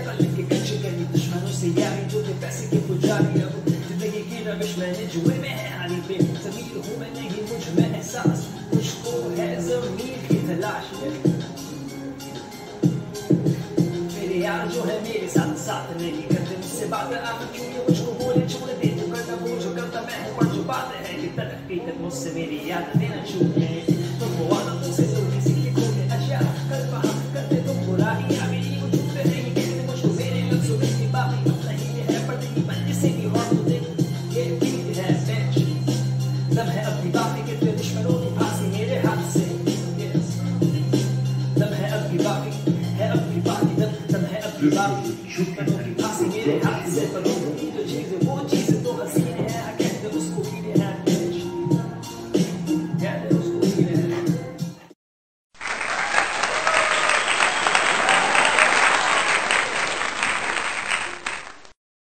कल के कच्चे कली दुश्मनों से यारी जो थे पैसे के पुजारी अब जिंदगी की रविश मैंने जुए में है हारी पे जमीर हूँ मैं नहीं मुझ में एहसास मुझको है जमीर की तलाश मेरे यार जो है मेरे साथ साथ नहीं करते मुझसे बात आप क्यों मुझको बोले छोड़ दे तू करता वो जो करता मैं हूँ पर जो बात है कि तरक्की तक मुझसे मेरी याद देना छूट गए तुमको